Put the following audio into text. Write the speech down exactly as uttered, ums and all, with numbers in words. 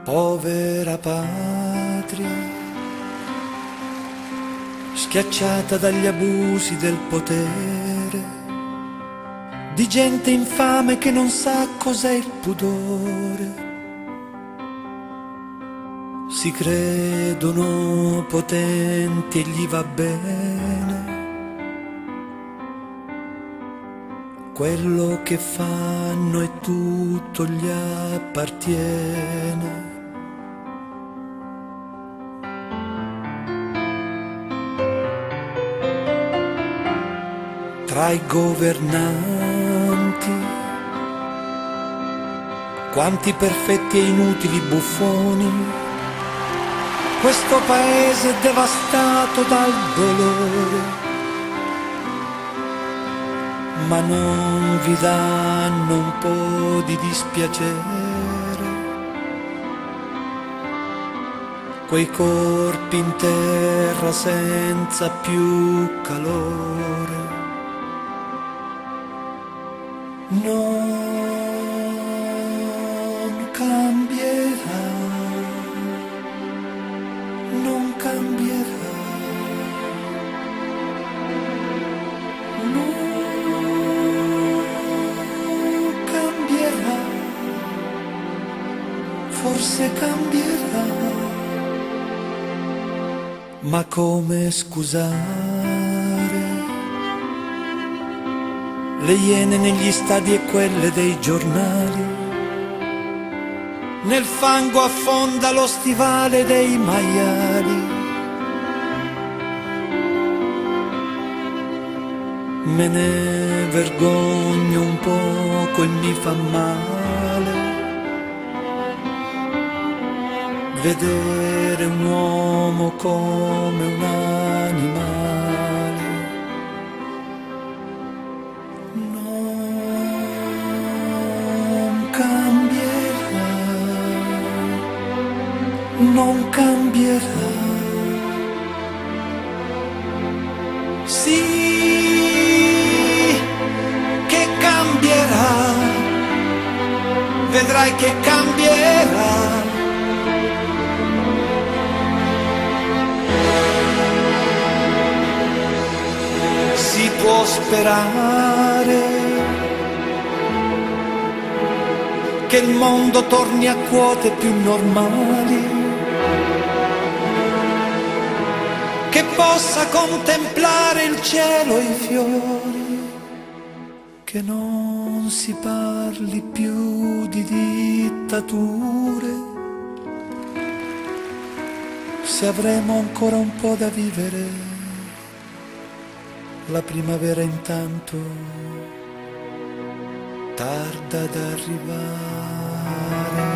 Povera patria, schiacciata dagli abusi del potere, di gente infame che non sa cos'è il pudore. Si credono potenti e gli va bene quello che fanno e tutto gli appartiene. Tra i governanti, quanti perfetti e inutili buffoni, questo paese è devastato dal dolore, ma non vi danno un po' di dispiacere quei corpi in terra senza più calore. Non cambierà, non cambierà, non cambierà, forse cambierà, ma come scusare le iene negli stadi e quelle dei giornali? Nel fango affonda lo stivale dei maiali. Me ne vergogno un poco e mi fa male vedere un uomo come un animale. Cambierà, non cambierà, sì che cambierà, vedrai che cambierà. Si può sperare che il mondo torni a quote più normali, che possa contemplare il cielo e i fiori, che non si parli più di dittature, se avremo ancora un po' da vivere, la primavera intanto tarda ad arrivare.